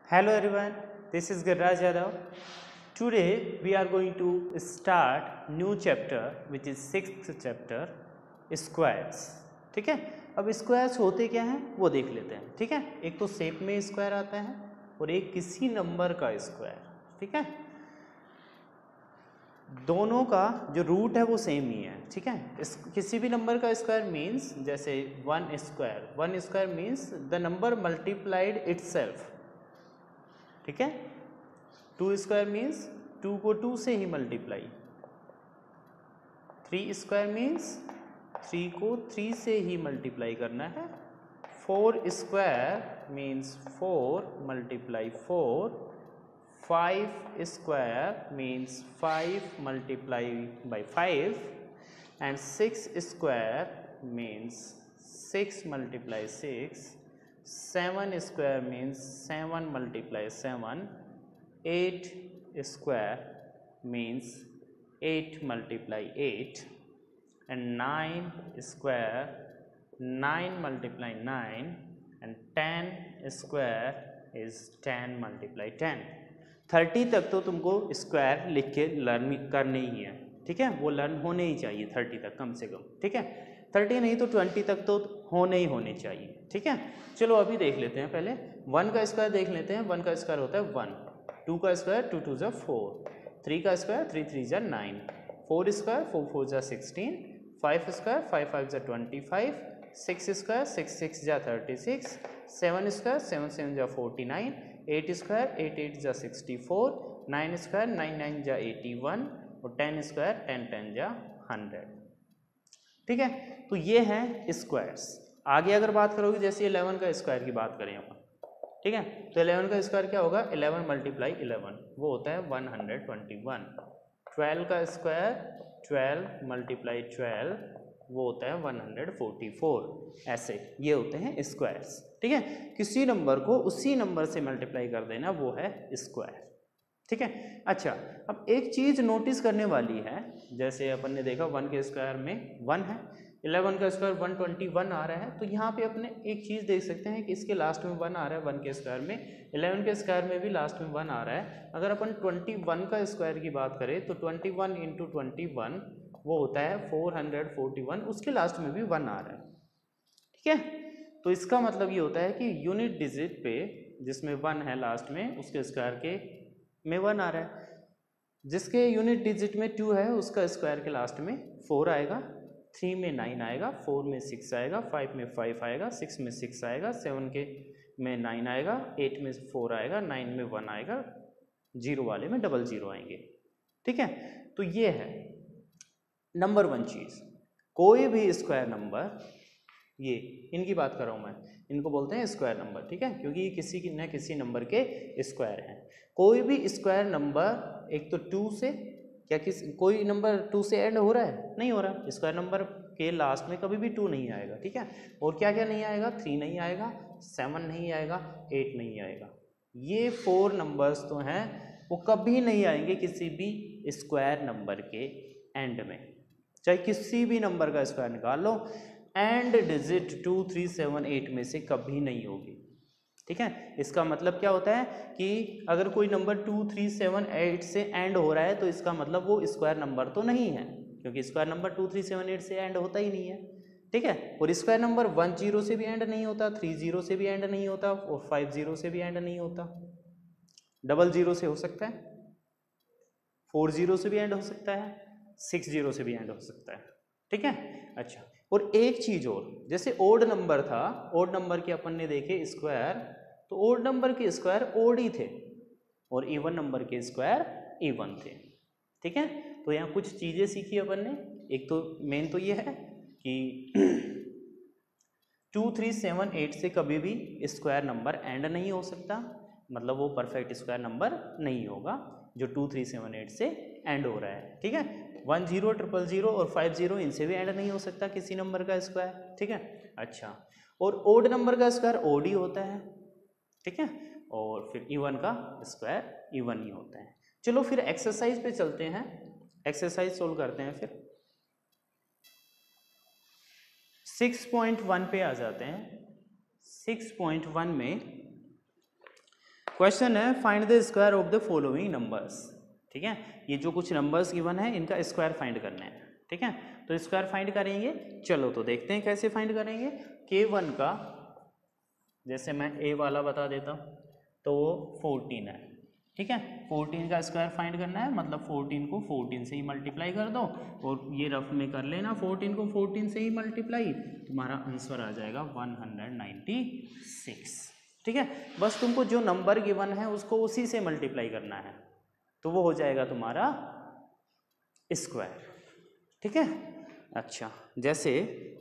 Hello everyone, this is Girraj Yadav. Today we are going to start new chapter which is sixth chapter squares. ठीक है, अब squares होते क्या हैं वो देख लेते हैं. ठीक है, एक तो शेप में स्क्वायर आता है और एक किसी नंबर का स्क्वायर. ठीक है, दोनों का जो रूट है वो सेम ही है. ठीक है, किसी भी नंबर का स्क्वायर मीन्स जैसे one square means the number multiplied itself. ठीक है, टू स्क्वायर मीन्स टू को टू से ही multiply. Three square means three को थ्री से ही मल्टीप्लाई करना है. Four square means four multiply four. Five square means five multiply by five. And six square means six multiply six. Seven square means seven multiply seven. Eight square means eight multiply eight. And nine square nine multiply nine. And ten square is ten multiply ten. 30 तक तो तुमको square लिख के learn करने ही है. ठीक है, वो लर्न होने ही चाहिए 30 तक कम से कम. ठीक है, 30 नहीं तो 20 तक तो होने चाहिए. ठीक है, चलो अभी देख लेते हैं. पहले वन का स्क्वायर देख लेते हैं. वन का स्क्वायर होता है वन. टू का स्क्वायर टू टू जा फोर. थ्री का स्क्वायर थ्री थ्री जा nine. Four square four four जा 16. फाइव स्क्वायर फाइव फाइव जा 25. सिक्स स्क्वायर सिक्स सिक्स जा 36. सेवन स्क्वायर सेवन सेवन जा 49. एट स्क्वायर एट एट जा 64. Nine square nine nine जा 81. और टेन स्क्वायर टेन टेन जा 100. ठीक है, तो ये हैं स्क्वायर्स. आगे अगर बात करोगे जैसे 11 का स्क्वायर की बात करें अपन. ठीक है, तो 11 का स्क्वायर क्या होगा? 11 मल्टीप्लाई 11 वो होता है 121. 12 का स्क्वायर 12 मल्टीप्लाई 12 वो होता है 144. ऐसे ये होते हैं स्क्वायर्स. ठीक है, किसी नंबर को उसी नंबर से मल्टीप्लाई कर देना वो है स्क्वायर. ठीक है, अच्छा अब एक चीज़ नोटिस करने वाली है. जैसे अपन ने देखा वन के स्क्वायर में वन है. 11 का स्क्वायर 121 आ रहा है. तो यहाँ पे अपने एक चीज़ देख सकते हैं कि इसके लास्ट में वन आ रहा है. वन के स्क्वायर में 11 के स्क्वायर में भी लास्ट में वन आ रहा है. अगर अपन 21 का स्क्वायर की बात करें तो 21 इंटू 21 वो होता है 441. उसके लास्ट में भी वन आ रहा है. ठीक है, तो इसका मतलब ये होता है कि यूनिट डिजिट पे जिसमें वन है लास्ट में उसके स्क्वायर के में वन आ रहा है. जिसके यूनिट डिजिट में टू है उसका स्क्वायर के लास्ट में फोर आएगा. थ्री में नाइन आएगा. फोर में सिक्स आएगा. फाइव में फाइव आएगा. सिक्स में सिक्स आएगा. सेवन के में नाइन आएगा. एट में फोर आएगा. नाइन में वन आएगा. जीरो वाले में डबल जीरो आएंगे. ठीक है, तो ये है नंबर वन चीज़. कोई भी स्क्वायर नंबर, ये इनकी बात कर रहा हूँ मैं, इनको बोलते हैं स्क्वायर नंबर. ठीक है, क्योंकि ये किसी न किसी नंबर के स्क्वायर हैं. कोई भी स्क्वायर नंबर एक तो टू से क्या कोई नंबर टू से एंड हो रहा है? नहीं हो रहा. स्क्वायर नंबर के लास्ट में कभी भी टू नहीं आएगा. ठीक है, और क्या क्या नहीं आएगा? थ्री नहीं आएगा, सेवन नहीं आएगा, एट नहीं आएगा. ये फोर नंबर्स तो हैं वो कभी नहीं आएंगे किसी भी स्क्वायर नंबर के एंड में. चाहे किसी भी नंबर का स्क्वायर निकाल लो, एंड डिजिट 2 3 7 8 में से कभी नहीं होगी. ठीक है, इसका मतलब क्या होता है कि अगर कोई नंबर 2 3 7 8 से एंड हो रहा है तो इसका मतलब वो स्क्वायर नंबर तो नहीं है, क्योंकि स्क्वायर नंबर 2 3 7 8 से एंड होता ही नहीं है. ठीक है, और स्क्वायर नंबर 1 0 से भी एंड नहीं होता, 3 0 से भी एंड नहीं होता, और 5 0 से भी एंड नहीं होता. डबल जीरो से हो सकता है, 4 0 से भी एंड हो सकता है, 6 0 से भी एंड हो सकता है. ठीक है, अच्छा और एक चीज और, जैसे ओड नंबर था, ओड नंबर के अपन ने देखे स्क्वायर, तो ओड नंबर के स्क्वायर ओड ही थे और इवन नंबर के स्क्वायर इवन थे. ठीक है, तो यहाँ कुछ चीजें सीखी अपन ने. एक तो मेन तो ये है कि 2 3 7 8 से कभी भी स्क्वायर नंबर एंड नहीं हो सकता, मतलब वो परफेक्ट स्क्वायर नंबर नहीं होगा जो 2 3 7 8 से एंड हो रहा है. ठीक है, 1 0 0 0 और 5 0 इनसे भी एंड नहीं हो सकता किसी नंबर का स्क्वायर. ठीक है, अच्छा और ओड नंबर का स्क्वायर ओड ही होता है. ठीक है, और फिर इवन का स्क्वायर इवन ही होता है. चलो फिर एक्सरसाइज पे चलते हैं, एक्सरसाइज सोल्व करते हैं. फिर 6.1 पे आ जाते हैं. 6.1 में क्वेश्चन है find the square of the following numbers. ठीक है, ये जो कुछ नंबर्स गिवन है इनका स्क्वायर फाइंड करना है। ठीक है, तो स्क्वायर फाइंड करेंगे। चलो तो देखते हैं कैसे फाइंड करेंगे। K1 का जैसे मैं A वाला बता देता हूँ, तो वो 14 है। ठीक है, 14 का स्क्वायर फाइंड करना है, मतलब 14 को 14 से ही मल्टीप्लाई कर दो, और ये रफ में कर लेना, 14 को 14 से ही मल्टीप्लाई, तुम्हारा आंसर आ जाएगा 196। ठीक है, बस तुमको जो नंबर गिवन है उसको उसी से मल्टीप्लाई करना है, तो वो हो जाएगा तुम्हारा स्क्वायर। ठीक है, अच्छा जैसे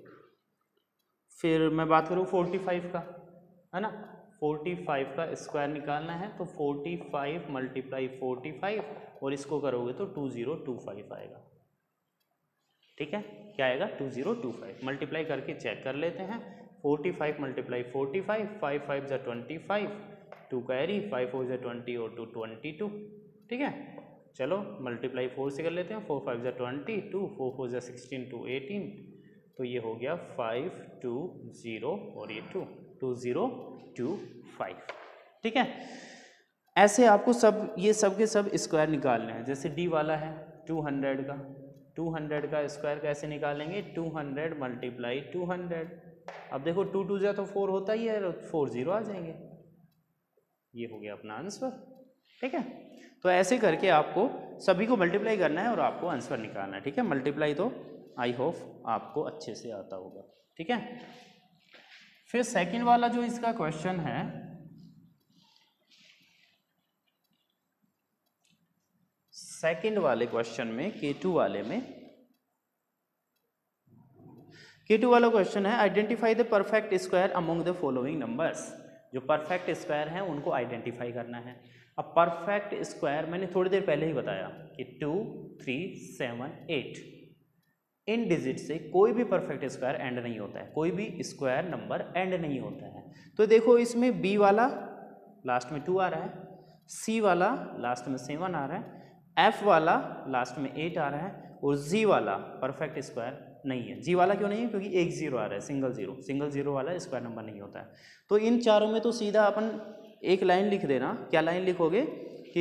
फिर मैं बात करूँ 45 का, है ना, 45 का स्क्वायर निकालना है, तो 45 मल्टीप्लाई 45, और इसको करोगे तो 2025 आएगा। ठीक है, क्या आएगा 2025। मल्टीप्लाई करके चेक कर लेते हैं। 45 मल्टीप्लाई 45, 5 5 जा 25, 2 कैरी, 5 4 जा 20 और 2 22। ठीक है, चलो मल्टीप्लाई 4 से कर लेते हैं। 4 5 जा 22, 4 4 जा 16, 2 18, तो ये हो गया 5 2 0 और ये 2 2025। ठीक है, ऐसे आपको सब ये सब के सब स्क्वायर निकालने हैं। जैसे डी वाला है 200 का, 200 का स्क्वायर कैसे निकालेंगे, 200 मल्टीप्लाई 200। अब देखो 2 2 जा तो 4 होता ही है, 4 0 आ जाएंगे, ये हो गया अपना आंसर। ठीक है, तो ऐसे करके आपको सभी को मल्टीप्लाई करना है और आपको आंसर निकालना है। ठीक है, मल्टीप्लाई तो आई होप आपको अच्छे से आता होगा। ठीक है, फिर सेकंड वाला जो इसका क्वेश्चन है, सेकंड वाले क्वेश्चन में K2 वाले में, K2 वाला क्वेश्चन है identify the perfect square among the following numbers. जो परफेक्ट स्क्वायर हैं उनको आइडेंटिफाई करना है। अब परफेक्ट स्क्वायर मैंने थोड़ी देर पहले ही बताया कि 2 3 7 8 इन डिजिट से कोई भी परफेक्ट स्क्वायर एंड नहीं होता है, कोई भी स्क्वायर नंबर एंड नहीं होता है। तो देखो इसमें B वाला लास्ट में 2 आ रहा है, C वाला लास्ट में 7 आ रहा है, F वाला लास्ट में 8 आ रहा है, और G वाला परफेक्ट स्क्वायर नहीं है। G वाला क्यों नहीं है, क्योंकि एक जीरो आ रहा है, सिंगल जीरो वाला स्क्वायर नंबर नहीं होता है। तो इन चारों में तो सीधा अपन एक लाइन लिख देना। क्या लाइन लिखोगे कि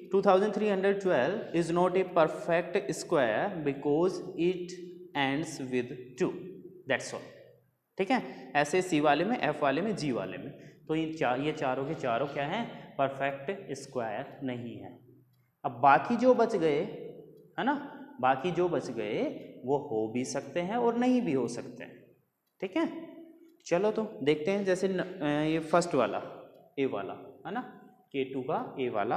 2312 is not a perfect square because it ends with 2, that's all. ठीक है, ऐसे C वाले में, F वाले में, G वाले में, तो ये चारों के चारों क्या हैं, परफेक्ट स्क्वायर नहीं है। अब बाकी जो बच गए, है ना, बाकी जो बच गए वो हो भी सकते हैं और नहीं भी हो सकते हैं। ठीक है, चलो तो देखते हैं। जैसे ये फर्स्ट वाला A वाला है ना, K2 का A वाला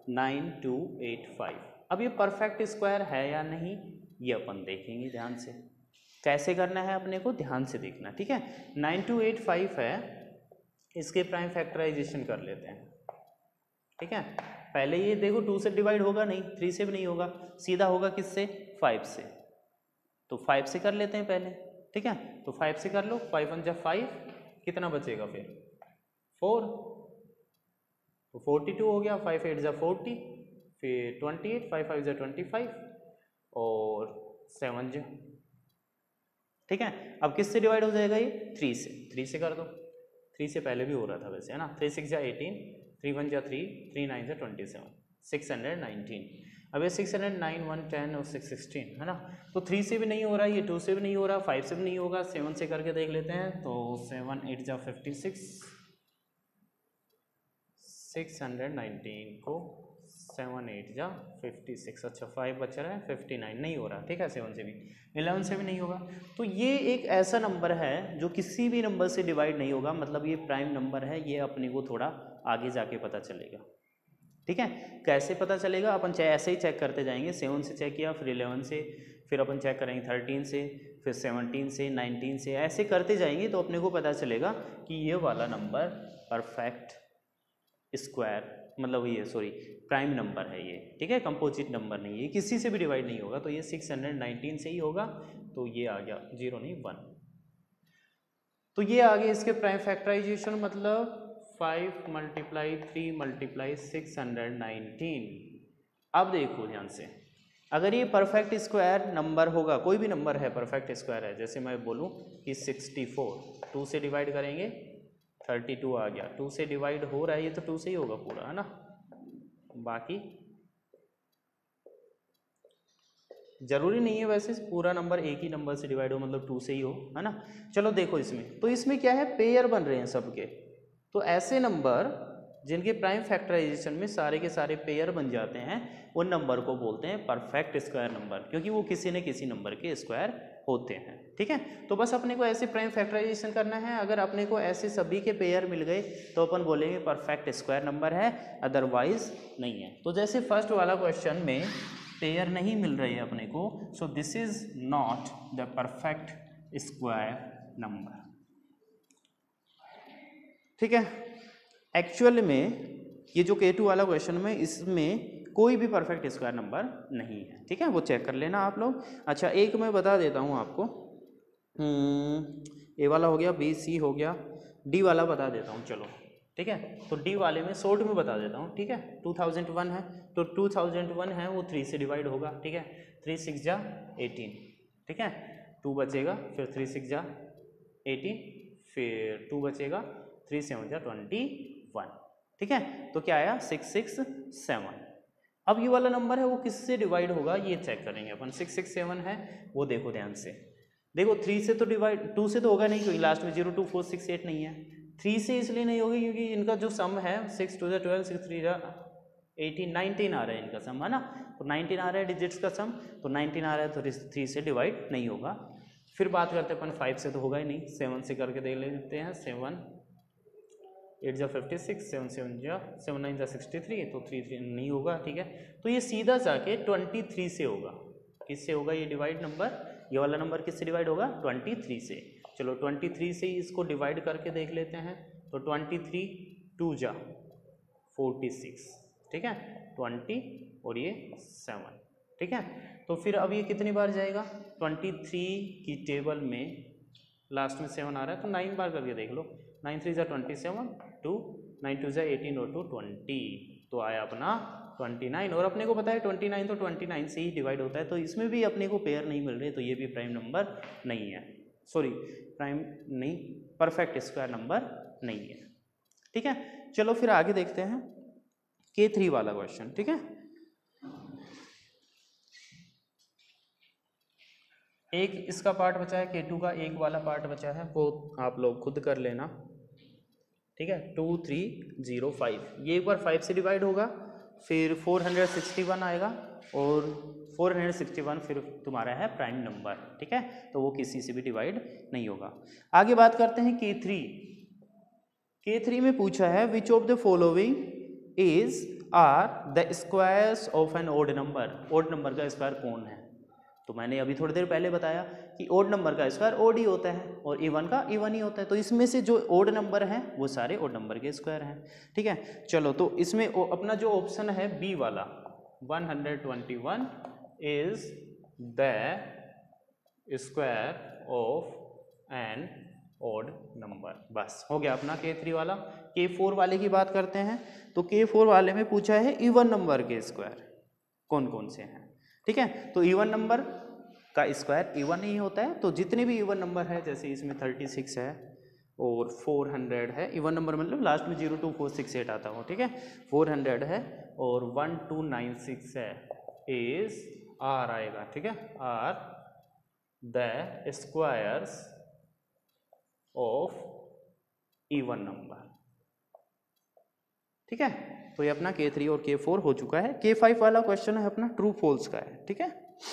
9285। अब ये परफेक्ट स्क्वायर है या नहीं ये अपन देखेंगे ध्यान से। कैसे करना है अपने को ध्यान से देखना। ठीक है, 9285 है, इसके प्राइम फैक्टराइजेशन कर लेते हैं। ठीक है, पहले ये देखो 2 से डिवाइड होगा नहीं, 3 से भी नहीं होगा, सीधा होगा किससे, 5 से। तो 5 से कर लेते हैं पहले। ठीक है, तो 5 से कर लो, 5 1 जा 5, कितना बचेगा फिर 4, तो 42 हो गया, 5 8 जा 40, फिर 28, 5 5 जा 25 और 7 जा। ठीक है, अब किससे डिवाइड हो जाएगा ये, 3 से कर दो। 3 से पहले भी हो रहा था वैसे, है ना। 3 6 जा 18, 3 1 जा 3, 3 9 जा 27, 619। अब ये 609 1 10 और 6 16 है ना। तो 3 से भी नहीं हो रहा, ये 2 से भी नहीं हो रहा, 5 से भी नहीं होगा, 7 से करके देख लेते हैं। तो 7 8 जा 56, 619 को 7 8 जा 56, अच्छा 5 बच रहा है, 59 नहीं हो रहा। ठीक है, 7 से भी, 11 से भी नहीं होगा। तो ये एक ऐसा नंबर है जो किसी भी नंबर से डिवाइड नहीं होगा, मतलब ये प्राइम नंबर है। ये अपने को थोड़ा आगे जाके पता चलेगा। ठीक है, कैसे पता चलेगा, अपन ऐसे ही चेक करते जाएंगे। 7 से चेक किया, फिर 11 से, फिर अपन चेक करेंगे 13 से, फिर 17 से, 19 से, ऐसे करते जाएंगे तो अपने को पता चलेगा कि ये वाला नंबर परफेक्ट स्क्वायर, मतलब ये सॉरी प्राइम नंबर है ये। ठीक है, कंपोजिट नंबर नहीं है, किसी से भी डिवाइड नहीं होगा। तो ये 619 से ही होगा, तो ये आ गया 0 नहीं 1। तो ये आ गया इसके प्राइम फैक्टराइजेशन, मतलब 5 मल्टीप्लाई 3 मल्टीप्लाई 619। अब देखो ध्यान से, अगर ये परफेक्ट स्क्वायर नंबर होगा, कोई भी नंबर है परफेक्ट स्क्वायर है, जैसे मैं बोलूँ कि 64, 2 से डिवाइड करेंगे 32 आ गया, 2 से डिवाइड हो रहा है, ये तो 2 से ही होगा पूरा, है ना, बाकी जरूरी नहीं है वैसे पूरा नंबर एक ही नंबर से डिवाइड हो, मतलब 2 से ही हो, है ना। चलो देखो इसमें, तो इसमें क्या है, पेयर बन रहे हैं सबके, तो ऐसे नंबर जिनके प्राइम फैक्टराइजेशन में सारे के सारे पेयर बन जाते हैं उन नंबर को बोलते हैं परफेक्ट स्क्वायर नंबर, क्योंकि वो किसी न किसी नंबर के स्क्वायर होते हैं, ठीक है। तो बस अपने को ऐसे प्राइम फैक्टराइजेशन करना है, अगर अपने को ऐसे सभी के पेयर मिल गए तो अपन बोलेंगे परफेक्ट स्क्वायर नंबर है, अदरवाइज नहीं है। तो जैसे फर्स्ट वाला क्वेश्चन में पेयर नहीं मिल रही है अपने को, so this is not the perfect square number, ठीक है। एक्चुअल में ये जो K2 वाला क्वेश्चन में, इसमें कोई भी परफेक्ट स्क्वायर नंबर नहीं है, ठीक है, वो चेक कर लेना आप लोग। अच्छा एक मैं बता देता हूँ आपको, ए वाला हो गया, बी सी हो गया, डी वाला बता देता हूँ, चलो ठीक है। तो डी वाले में शॉर्ट में बता देता हूँ, ठीक है। 2001 है, तो 2001 है वो 3 से डिवाइड होगा, ठीक है। 3 6 जा 18, ठीक है, 2 बचेगा, फिर 3 6 जा 18, फिर 2 बचेगा, 3 7 जा 21, ठीक है। तो क्या आया 667। अब ये वाला नंबर है वो किससे डिवाइड होगा ये चेक करेंगे अपन। 667 है वो देखो ध्यान से, देखो 3 से तो डिवाइड, 2 से तो होगा नहीं क्योंकि लास्ट में 0 2 4 6 8 नहीं है। 3 से इसलिए नहीं होगी क्योंकि इनका जो सम है 6 2 12 6 3 18 19 आ रहा है इनका सम, है ना। तो 19 आ रहा है डिजिट्स का सम, तो 19 आ रहा है तो 3 से डिवाइड नहीं होगा। फिर बात करते हैं अपन 5 से, तो होगा ही नहीं, 7 से करके देख लेते हैं। 7 8 जा 56, 7 7 जा 7 9 जा 63, तो 3 3 नहीं होगा, ठीक है। तो ये सीधा जाके 23 से होगा। किससे होगा ये डिवाइड नंबर, ये वाला नंबर किससे डिवाइड होगा 23 से। चलो 23 से ही इसको डिवाइड करके देख लेते हैं, तो 23 2 जा 46, ठीक है, 20 और ये 7, ठीक है। तो फिर अब ये कितनी बार जाएगा 23 की टेबल में, लास्ट में 7 आ रहा है तो 9 बार करके देख लो। 9 3 जा 27, 2 9 2 जा 18 और 2 20, तो आया अपना 29। और अपने को पता है 29 तो 29 से ही डिवाइड होता है, तो इसमें भी अपने को पेयर नहीं मिल रहे, तो ये भी प्राइम नंबर नहीं है, सॉरी प्राइम नहीं, परफेक्ट स्क्वायर नंबर नहीं है, ठीक है। चलो फिर आगे देखते हैं K3 वाला क्वेश्चन, ठीक है। एक इसका पार्ट बचा है K2 का, एक वाला पार्ट बचा है वो आप लोग खुद कर लेना, ठीक है। 2 3 0 5, ये एक बार 5 से डिवाइड होगा, फिर 461 आएगा, और 461 फिर तुम्हारा है प्राइम नंबर, ठीक है। तो वो किसी से भी डिवाइड नहीं होगा। आगे बात करते हैं K3। K3 में पूछा है which of the following is are the squares of an odd number. Odd number का स्क्वायर कौन है, तो मैंने अभी थोड़ी देर पहले बताया कि ओड नंबर का स्क्वायर ओड ही होता है और इवन का इवन ही होता है। तो इसमें से जो ओड नंबर हैं वो सारे ओड नंबर के स्क्वायर हैं, ठीक है। चलो तो इसमें अपना जो ऑप्शन है बी वाला 121 is the square of an odd number. बस हो गया अपना K3 वाला। K4 वाले की बात करते हैं, तो K4 वाले में पूछा है इवन नंबर के स्क्वायर कौन कौन से हैं, ठीक है। तो इवन नंबर का स्क्वायर इवन ही होता है, तो जितने भी इवन नंबर है, जैसे इसमें 36 है और 400 है, इवन नंबर मतलब लास्ट में 0 2 4 6 8 आता हो, ठीक है। 400 है और 1296 है, इज आर आएगा, ठीक है, are the squares of even number, ठीक है। तो ये अपना K3 और K4 हो चुका है। K5 वाला क्वेश्चन है अपना ट्रू फॉल्स का है, ठीक है।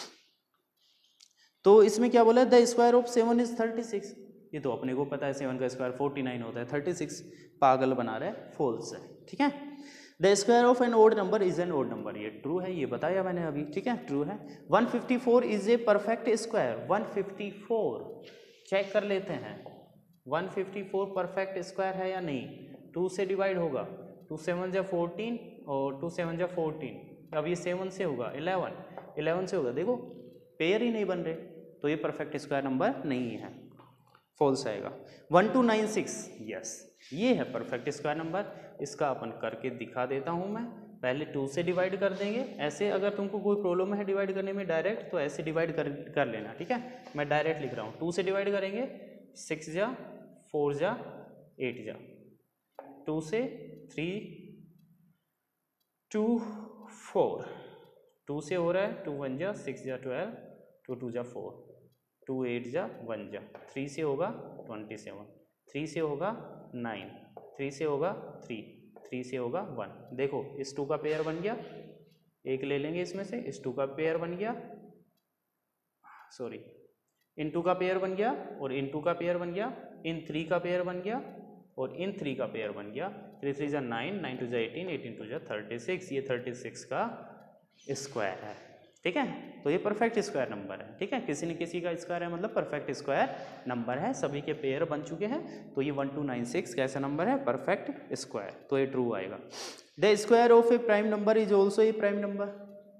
तो इसमें क्या बोला है, द स्क्वायर ऑफ 7 इज 36। ये तो अपने को पता है 7 का स्क्वायर 49 होता है, 36 पागल बना रहे, फॉल्स है, ठीक है। The square of an odd number is an odd number, ये ट्रू है, ये बताया मैंने अभी, ठीक है, ट्रू है। 154 is a perfect square. 154 check कर लेते हैं, 154 परफेक्ट स्क्वायर है या नहीं। 2 से डिवाइड होगा, 2 7 जा 14 और 2 7 जा 14, अब ये 7 से होगा 11 से होगा, देखो पेयर ही नहीं बन रहे, तो ये परफेक्ट स्क्वायर नंबर नहीं है, फॉल्स आएगा। 1296 यस, ये है परफेक्ट स्क्वायर नंबर। इसका अपन करके दिखा देता हूँ मैं। पहले 2 से डिवाइड कर देंगे, ऐसे अगर तुमको कोई प्रॉब्लम है डिवाइड करने में डायरेक्ट, तो ऐसे डिवाइड कर लेना, ठीक है। मैं डायरेक्ट लिख रहा हूँ, 2 से डिवाइड करेंगे, 6 जा 4 जा 8 जा 2 से 3 2 4, 2 से हो रहा है, 2 1 जा 6 जा 12, 2 2 जा 4, 2 8 जा 1 जा, 3 से होगा 27, 3 से होगा 9, 3 से होगा 3, 3 से होगा 1। देखो इस 2 का पेयर बन गया, एक ले लेंगे इसमें से, इस 2 का पेयर बन गया, सॉरी इन 2 का पेयर बन गया, और इन 2 का पेयर बन गया, इन 3 का पेयर बन गया, और इन 3 का पेयर बन गया। 3 3 जा 9, 9 2 जा 18, 18 2 जा 36, ये 36 का स्क्वायर है। ठीक है, तो ये परफेक्ट स्क्वायर नंबर है। ठीक है, किसी न किसी का स्क्वायर है मतलब परफेक्ट स्क्वायर नंबर है, सभी के पेयर बन चुके हैं। तो ये 1296 कैसा नंबर है? परफेक्ट स्क्वायर, तो ये ट्रू आएगा। The square of a prime number is also a prime number,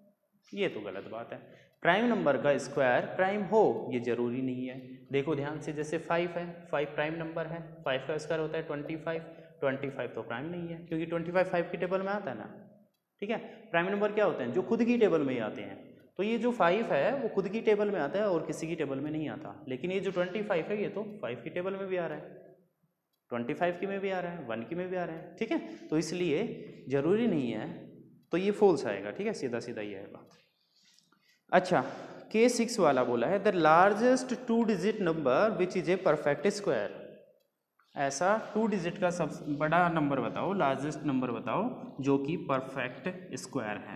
ये तो गलत बात है। प्राइम नंबर का स्क्वायर प्राइम हो ये जरूरी नहीं है। देखो ध्यान से, जैसे 5 है, 5 प्राइम नंबर है, 5 का स्क्वायर होता है 25, 25 तो प्राइम नहीं है क्योंकि 25 5 की टेबल में आता है ना। ठीक है, प्राइम नंबर क्या होते हैं? जो खुद की टेबल में ही आते हैं। तो ये जो 5 है वो खुद की टेबल में आता है और किसी की टेबल में नहीं आता। लेकिन ये जो 25 है ये तो 5 की टेबल में भी आ रहा है, 25 की में भी आ रहा है, 1 की में भी आ रहा है। ठीक है, तो इसलिए जरूरी नहीं है, तो ये फॉल्स आएगा। ठीक है, सीधा सीधा ये आएगा। अच्छा, K6 वाला बोला है the largest 2 digit number which is a perfect square. ऐसा 2 डिजिट का सबसे बड़ा नंबर बताओ, लार्जेस्ट नंबर बताओ जो कि परफेक्ट स्क्वायर है।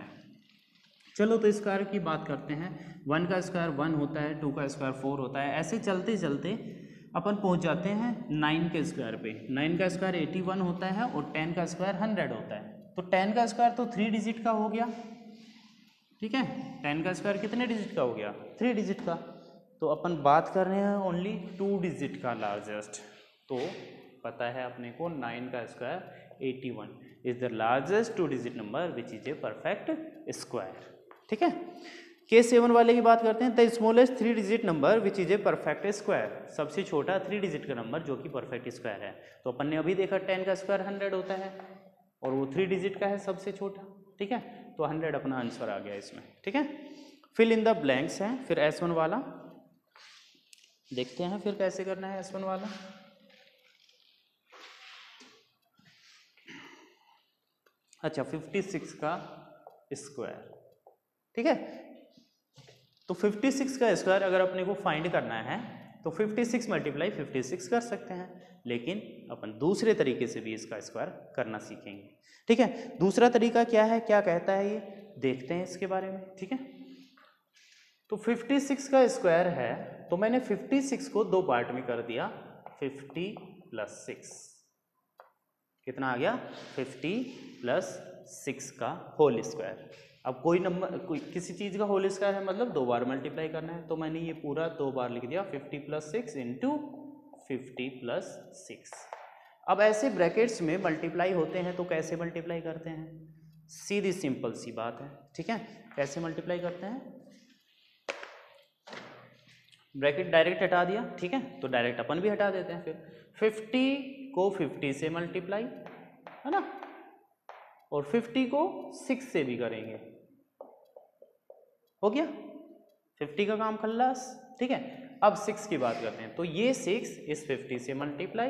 चलो तो स्क्वायर की बात करते हैं। 1 का स्क्वायर 1 होता है, 2 का स्क्वायर 4 होता है। ऐसे चलते चलते अपन पहुंच जाते हैं 9 के स्क्वायर पे। 9 का स्क्वायर 81 होता है और 10 का स्क्वायर 100 होता है। तो 10 का स्क्वायर तो 3 डिजिट का हो गया। ठीक है, 10 का स्क्वायर कितने डिजिट का हो गया? 3 डिजिट का। तो अपन बात कर रहे हैं ओनली 2 डिजिट का लार्जेस्ट। तो पता है अपने को 9 का square 81 is the largest 2 digit number which is a perfect square. ठीक है, K7 वाले की बात करते हैं। The smallest 3 digit number which is a perfect square. सबसे छोटा 3 डिजिट का नंबर जो कि परफेक्ट स्क्वायर है। तो अपन ने अभी देखा 10 का स्क्वायर 100 होता है और वो 3 डिजिट का है सबसे छोटा। ठीक है, तो 100 अपना आंसर आ गया इसमें। ठीक है, फिल इन द ब्लैंक्स है। फिर S1 वाला देखते हैं फिर कैसे करना है। S1 वाला अच्छा 56 का स्क्वायर। ठीक है, तो 56 का स्क्वायर अगर अपने को फाइंड करना है तो 56 मल्टीप्लाई 56 कर सकते हैं, लेकिन अपन दूसरे तरीके से भी इसका स्क्वायर करना सीखेंगे। ठीक है, दूसरा तरीका क्या है, क्या कहता है ये देखते हैं इसके बारे में। ठीक है, तो 56 का स्क्वायर है तो मैंने 56 को 2 पार्ट में कर दिया। 50 + 6 कितना आ गया? 50 + 6 का होल स्क्वायर। अब कोई नंबर, कोई किसी चीज़ का होल स्क्वायर है मतलब 2 बार मल्टीप्लाई करना है, तो मैंने ये पूरा 2 बार लिख दिया। 50 + 6 × 50 + 6। अब ऐसे ब्रैकेट्स में मल्टीप्लाई होते हैं तो कैसे मल्टीप्लाई करते हैं? सीधी सिंपल सी बात है। ठीक है, कैसे मल्टीप्लाई करते हैं? ब्रैकेट डायरेक्ट हटा दिया। ठीक है, तो डायरेक्ट अपन भी हटा देते हैं। फिर 50 को 50 से मल्टीप्लाई, है ना, और 50 को 6 से भी करेंगे। हो गया 50 का काम खल्लास। ठीक है, अब 6 की बात करते हैं। तो ये 6 इस 50 से मल्टीप्लाई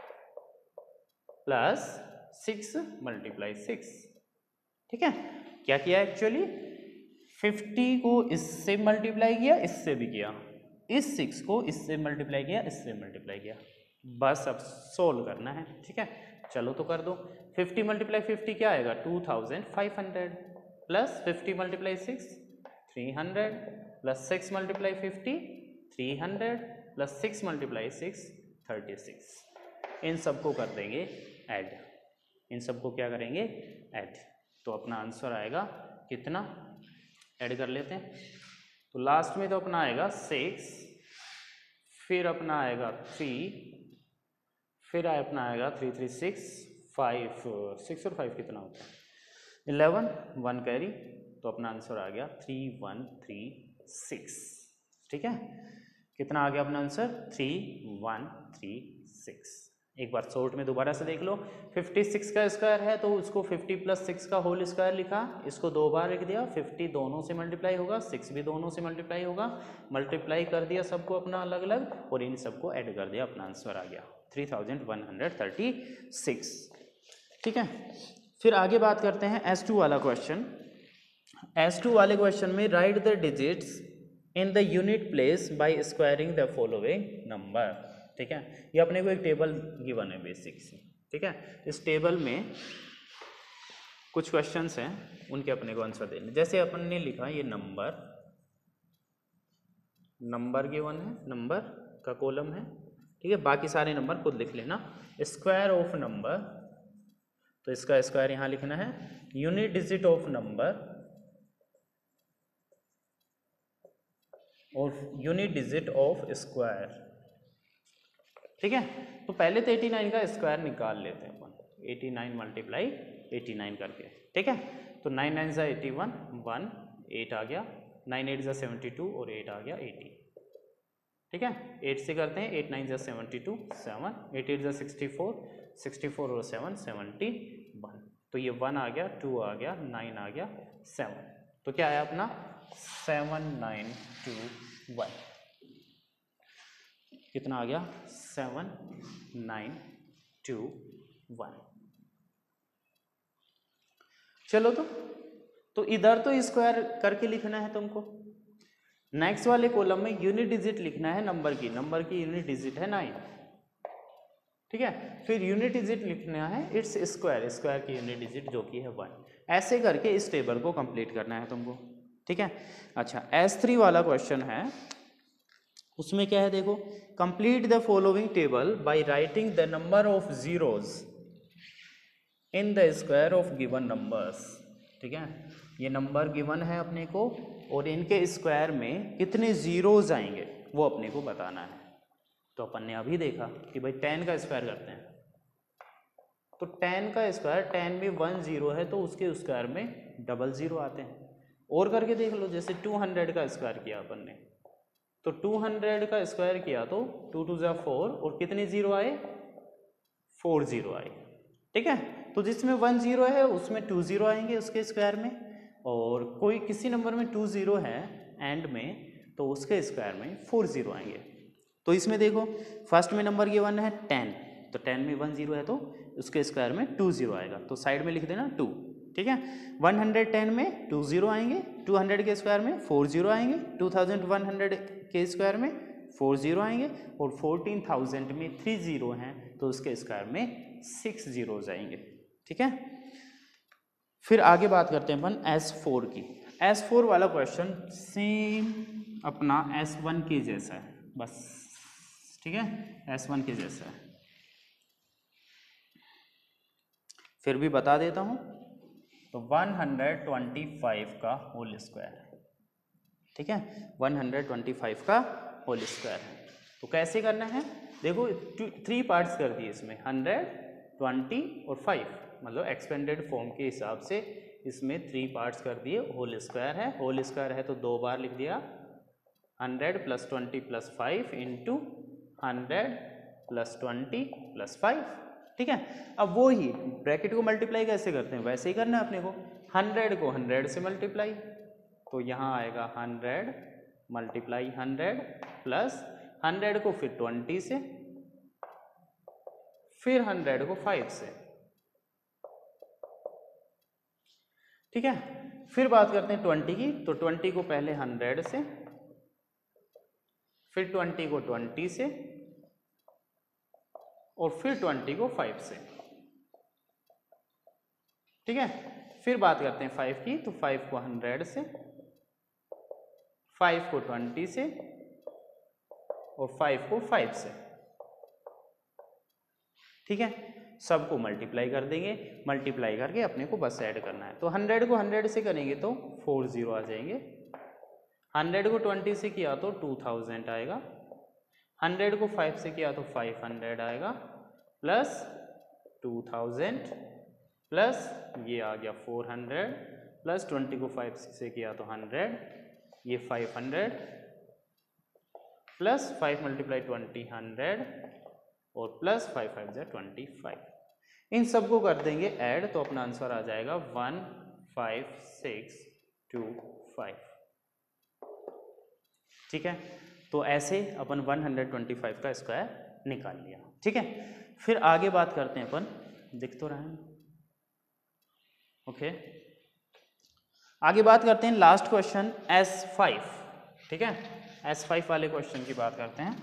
प्लस 6 × 6। ठीक है, क्या किया एक्चुअली? 50 को इससे मल्टीप्लाई किया, इससे भी किया, इस 6 को इससे मल्टीप्लाई किया, इससे मल्टीप्लाई किया। बस अब सोल्व करना है। ठीक है, चलो तो कर दो। 50 × 50 क्या आएगा? 2500 प्लस 50 × 6 300 प्लस 6 × 50 300 प्लस 6 × 6 36। इन सबको कर देंगे ऐड। इन सबको क्या करेंगे? ऐड। तो अपना आंसर आएगा कितना? ऐड कर लेते हैं। तो लास्ट में तो अपना आएगा 6, फिर अपना आएगा 3, फिर अपना आएगा 3 3 6 5 6 और 5 कितना होता है? 11, 1 कैरी, तो अपना आंसर आ गया 3136। ठीक है, कितना आ गया अपना आंसर? 3136। एक बार शॉर्ट में दोबारा से देख लो। 56 का स्क्वायर है तो उसको 50 + 6 का होल स्क्वायर लिखा, इसको 2 बार लिख दिया। 50 दोनों से मल्टीप्लाई होगा, 6 भी दोनों से मल्टीप्लाई होगा, मल्टीप्लाई कर दिया सबको अपना अलग अलग और इन सबको ऐड कर दिया, अपना आंसर आ गया 3136। ठीक है, फिर आगे बात करते हैं S2 वाला क्वेश्चन। S2 वाले क्वेश्चन में write the digits in the unit place by squaring the following number. ठीक है, ये अपने को एक टेबल गिवन है बेसिक सी। ठीक है, इस टेबल में कुछ क्वेश्चंस हैं, उनके अपने को आंसर देने। जैसे अपन ने लिखा ये नंबर गिवन है, नंबर का कॉलम है। ठीक है, बाकी सारे नंबर खुद लिख लेना। स्क्वायर ऑफ नंबर, तो इसका स्क्वायर यहाँ लिखना है। यूनिट डिजिट ऑफ नंबर और यूनिट डिजिट ऑफ स्क्वायर। ठीक है, तो पहले तो 89 का स्क्वायर निकाल लेते हैं अपन। 89 मल्टीप्लाई 89 करके। ठीक है, तो 9 9 ज़ा 81, 1 8 आ गया, 9 8 ज़ा 72 और 8 आ गया 80। ठीक है, 8 से करते हैं, 8 9 ज़ा 72, 7 8 8 ज़ा 64, 64 और 7 71। तो ये 1 आ गया, 2 आ गया, 9 आ गया, 7। तो क्या है अपना 7921। कितना आ गया 7921। चलो तो इधर तो स्क्वायर करके लिखना है तुमको। नेक्स्ट वाले कॉलम में यूनिट डिजिट लिखना है नंबर की यूनिट डिजिट है 9। ठीक है, फिर यूनिट डिजिट लिखना है इट्स स्क्वायर की यूनिट डिजिट जो कि है 1। ऐसे करके इस टेबल को कंप्लीट करना है तुमको। ठीक है, अच्छा S3 वाला क्वेश्चन है, उसमें क्या है देखो, complete the following table by writing the number of zeros in the square of given numbers. ठीक है, ये नंबर गिवन है अपने को और इनके स्क्वायर में कितने जीरोज आएंगे वो अपने को बताना है। तो अपन ने अभी देखा कि भाई 10 का स्क्वायर करते हैं, तो 10 का स्क्वायर 10 में 1 0 है तो उसके स्क्वायर में 00 आते हैं। और करके देख लो, जैसे 200 का स्क्वायर किया अपन ने, तो 200 का स्क्वायर किया तो 2 2 ज़ा 4 और कितने जीरो आए 4 0 आए। ठीक है, तो जिसमें 1 0 है उसमें 2 0 आएंगे उसके स्क्वायर में, और कोई किसी नंबर में 2 0 है एंड में तो उसके स्क्वायर में 4 0 आएंगे। तो इसमें देखो फर्स्ट में नंबर गिवन है 10, तो 10 में 1 0 है तो उसके स्क्वायर में 2 0 आएगा, तो साइड में लिख देना 2। ठीक है, 110 में 2 0 आएंगे, 200 के स्क्वायर में 4 0 आएंगे, 2100 के स्क्वायर में 4 0 आएंगे, और 14000 में 3 0 हैं तो उसके स्क्वायर में 6 0 आएंगे। ठीक है, फिर आगे बात करते हैं अपन S4 की। S4 वाला क्वेश्चन सेम अपना S1 के जैसा है बस। ठीक है, S1 के जैसा है, फिर भी बता देता हूं। तो 125 का होल स्क्वायर है। ठीक है, 125 का होल स्क्वायर है। तो कैसे करना है देखो, 3 पार्ट्स कर दिए इसमें, 100, 20 और 5, मतलब एक्सपेंडेड फॉर्म के हिसाब से इसमें 3 पार्ट्स कर दिए। होल स्क्वायर है, होल स्क्वायर है तो 2 बार लिख दिया, 100 + 20 + 5 इंटू 100 + 20 + 5। ठीक है, अब वो ही ब्रैकेट को मल्टीप्लाई कैसे करते हैं वैसे ही करना है अपने को। 100 को 100 से मल्टीप्लाई, तो यहाँ आएगा 100 × 100 प्लस 100 को फिर 20 से, फिर 100 को 5 से। ठीक है, फिर बात करते हैं 20 की, तो 20 को पहले 100 से, फिर 20 को 20 से, और फिर 20 को 5 से। ठीक है, फिर बात करते हैं 5 की, तो 5 को 100 से, 5 को 20 से, और 5 को 5 से। ठीक है, सबको मल्टीप्लाई कर देंगे, मल्टीप्लाई करके अपने को बस ऐड करना है। तो 100 को 100 से करेंगे तो 4 0 आ जाएंगे, 100 को 20 से किया तो 2000 आएगा, 100 को 5 से किया तो 500 आएगा, प्लस 2000 प्लस ये आ गया 400, प्लस 20 को 5 से किया तो 100, ये 500, प्लस 5 × 20 100, और प्लस 5 5 = 25। इन सबको कर देंगे ऐड तो अपना आंसर आ जाएगा 15625। ठीक है, तो ऐसे अपन 125 का स्क्वायर निकाल लिया। ठीक है, फिर आगे बात करते हैं अपन, दिख तो रहा है ओके, आगे बात करते हैं लास्ट क्वेश्चन S5, ठीक है। S5 वाले क्वेश्चन की बात करते हैं।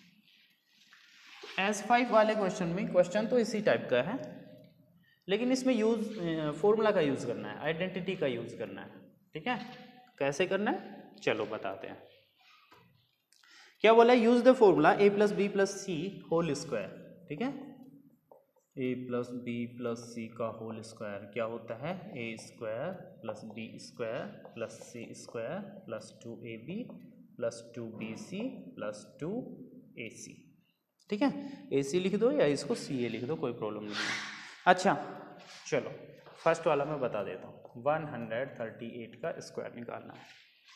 S5 वाले क्वेश्चन में क्वेश्चन तो इसी टाइप का है, लेकिन इसमें फॉर्मूला का यूज़ करना है, आइडेंटिटी का यूज़ करना है, ठीक है। कैसे करना है चलो बताते हैं। क्या बोला है, use the formula a plus B plus C whole square, ठीक है। a plus B plus C का होल स्क्वायर क्या होता है, a square plus B square plus C square plus 2ab plus 2bc plus 2ac, ठीक है। ac लिख दो या इसको ca लिख दो, कोई प्रॉब्लम नहीं है। अच्छा चलो फर्स्ट वाला मैं बता देता हूँ, 138 का स्क्वायर निकालना है,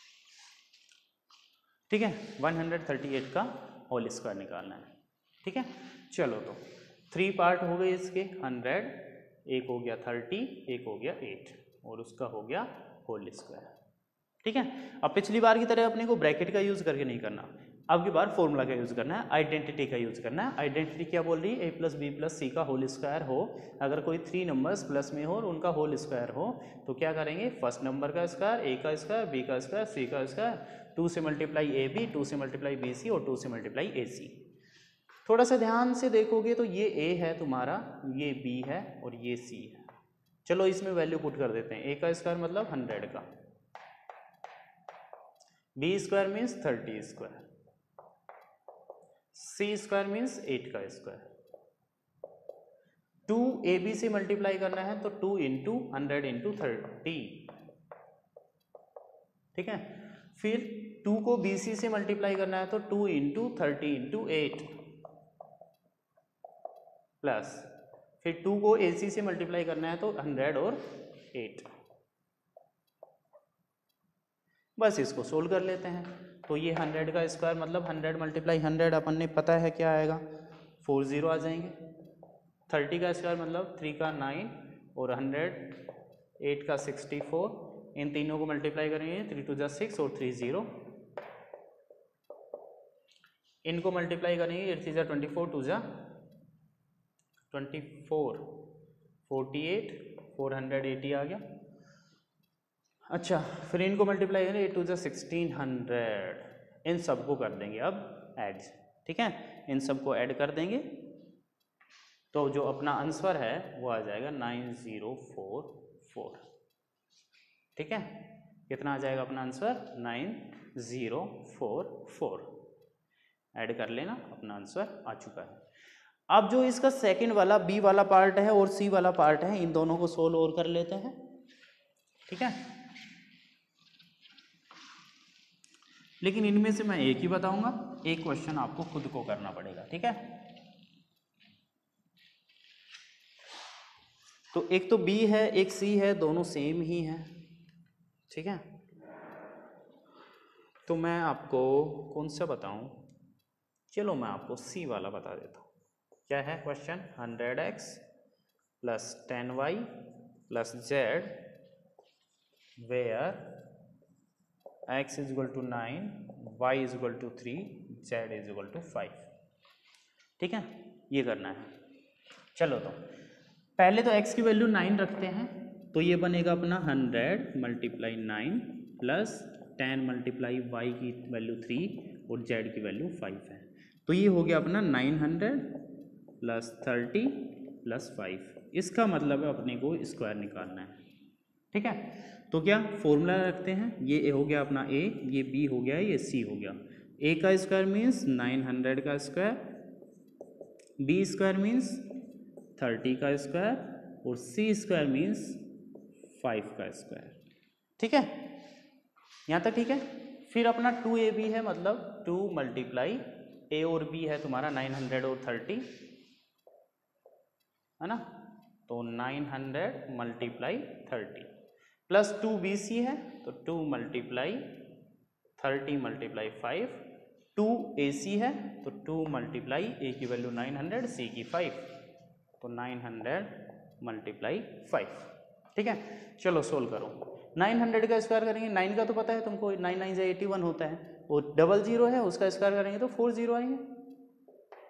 ठीक है। 138 का होल स्क्वायर निकालना है, ठीक है। चलो तो 3 पार्ट हो गए इसके, 100, एक हो गया 30, एक हो गया 8 और उसका हो गया होल स्क्वायर, ठीक है। अब पिछली बार की तरह अपने को ब्रैकेट का यूज़ करके नहीं करना, अब की बार फॉर्मूला का यूज़ करना है, आइडेंटिटी का यूज़ करना है। आइडेंटिटी क्या बोल रही है, a plus B plus C का होल स्क्वायर हो, अगर कोई 3 नंबर्स प्लस में हो और उनका होल स्क्वायर हो तो क्या करेंगे, फर्स्ट नंबर का स्क्वायर, a का स्क्वायर, b का स्क्वायर, c का स्क्वायर, 2 से मल्टीप्लाई ab, 2 से मल्टीप्लाई bc और 2 से मल्टीप्लाई ac। थोड़ा सा ध्यान से देखोगे तो ये a है तुम्हारा, ये b है और ये c है। चलो इसमें वैल्यू पुट कर देते हैं, a का स्क्वायर मतलब 100 का, b square means 30 square, c square means 8 का स्क्वायर, 2 ab से मल्टीप्लाई करना है तो 2 इंटू 100 इंटू 30, ठीक है। फिर 2 को bc से मल्टीप्लाई करना है तो 2 इंटू 30 इंटू 8 प्लस फिर 2 को ac से मल्टीप्लाई करना है तो 100 और 8। बस इसको सोल्व कर लेते हैं, तो ये 100 का स्क्वायर मतलब 100 मल्टीप्लाई 100 अपन ने पता है क्या आएगा, 40 आ जाएंगे। 30 का स्क्वायर मतलब 3 का 9 और 100, 8 का 64, इन तीनों को मल्टीप्लाई करेंगे, 3 2 जा 6 और 3 0, इनको मल्टीप्लाई करेंगे, 8 3 जा 24, 2 जा 24, 48, 480 आ गया। अच्छा फिर इनको मल्टीप्लाई करेंगे, 8 2 जा 1600, इन सबको कर देंगे अब ऐड, ठीक है। इन सबको ऐड कर देंगे तो जो अपना आंसर है वो आ जाएगा 9044, ठीक है। कितना आ जाएगा अपना आंसर, 9044। ऐड कर लेना, अपना आंसर आ चुका है। अब जो इसका सेकंड वाला बी वाला पार्ट है और सी वाला पार्ट है, इन दोनों को सोल्व और कर लेते हैं, ठीक है। लेकिन इनमें से मैं एक ही बताऊंगा, एक क्वेश्चन आपको खुद को करना पड़ेगा, ठीक है। तो एक तो बी है एक सी है, दोनों सेम ही है, ठीक है। तो मैं आपको कौन सा बताऊं, चलो मैं आपको सी वाला बता देता हूं। क्या है question, 100x plus 10y plus z where x is equal to 9, y is equal to 3, z is equal to 5, ठीक है। ये करना है। चलो तो पहले तो x की वैल्यू 9 रखते हैं, तो ये बनेगा अपना 100 मल्टीप्लाई 9 प्लस 10 मल्टीप्लाई y की वैल्यू 3 और z की वैल्यू 5 है, तो ये हो गया अपना 900 प्लस 30 प्लस 5। इसका मतलब है अपने को स्क्वायर निकालना है, ठीक है। तो क्या फॉर्मूला रखते हैं, ये हो गया अपना a, ये b हो गया, ये c हो गया। a का स्क्वायर मीन्स 900 का स्क्वायर, b स्क्वायर मीन्स 30 का स्क्वायर और c स्क्वायर मीन्स 5 का स्क्वायर, ठीक है। यहाँ तक ठीक है। फिर अपना 2ab है, मतलब 2 मल्टीप्लाई a और b है तुम्हारा 900 और 30, है ना। तो 900 मल्टीप्लाई 30 प्लस 2bc है, तो 2 मल्टीप्लाई 30 मल्टीप्लाई 5, 2ac है तो 2 मल्टीप्लाई a की वैल्यू 900, c की 5, तो 900 मल्टीप्लाई 5, ठीक है। चलो सोल्व करो। 900 का स्क्वायर करेंगे, 9 का तो पता है तुमको, 9 9 से 81 होता है, और 00 है उसका स्क्वायर करेंगे तो 40 आएंगे।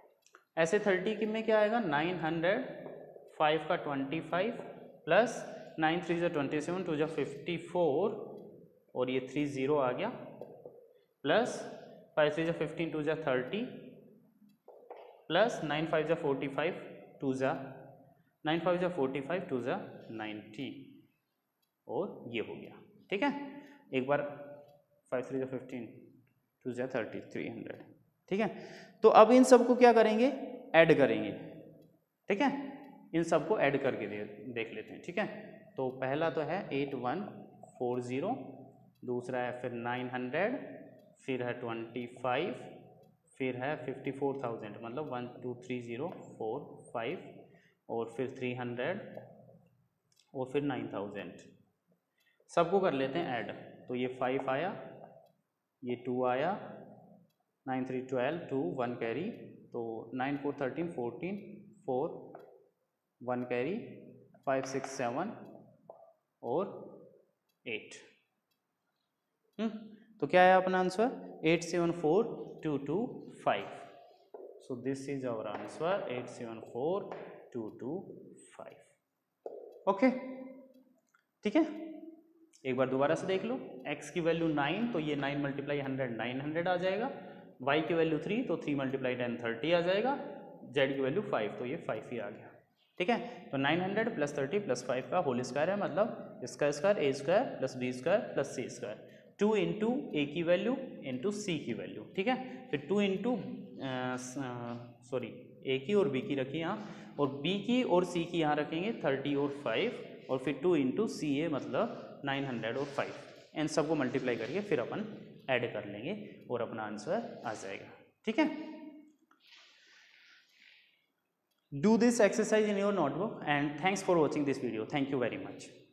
ऐसे 30 में क्या आएगा, 900, 5 का 25 प्लस 9 3 जा 27, 2 जा 54 और ये 3 0 आ गया, प्लस 5 3 जा 15, 2 जा 30, प्लस 9 5 जा 45, 2 जा 9 5 जा 45, 2 जा 90 और ये हो गया। ठीक है, एक बार 5 3 जा 15, 2 जा 30, 300। ठीक है, तो अब इन सबको क्या करेंगे, ऐड करेंगे। ठीक है, इन सबको ऐड करके देख लेते हैं। ठीक है, तो पहला तो है 8140, दूसरा है फिर 900, फिर है 25, फिर है 54,000 मतलब 1 2 3 0 4 5 और फिर 300 और फिर 9000। सबको कर लेते हैं ऐड। तो ये 5 आया, ये 2 आया, 9 3 12, 2 1 कैरी, तो 9 4 13 14 4 1 कैरी, 5 6 7 और 8। तो क्या है अपना answer 874225। So this is our answer 874225। Okay, ठीक है, एक बार दोबारा से देख लो। x की वैल्यू 9 तो ये 9 मल्टीप्लाई 100 900 आ जाएगा, y की वैल्यू 3 तो 3 मल्टीप्लाई 10 30 आ जाएगा, z की वैल्यू 5 तो ये 5 ही आ गया। ठीक है, तो 900 प्लस 30 प्लस 5 का होल स्क्वायर है, मतलब इसका square a square plus b square plus c square, 2 into A की वैल्यू इंटू सी की वैल्यू। ठीक है, फिर 2 इंटू ए की और बी की रखी यहाँ, और बी की और सी की यहाँ रखेंगे 30 और 5, और फिर 2 इंटू सी ए मतलब 900 और 5। इन सबको मल्टीप्लाई करके फिर अपन ऐड कर लेंगे और अपना आंसर आ जाएगा। ठीक है, do this exercise in your notebook and thanks for watching this video. Thank you very much.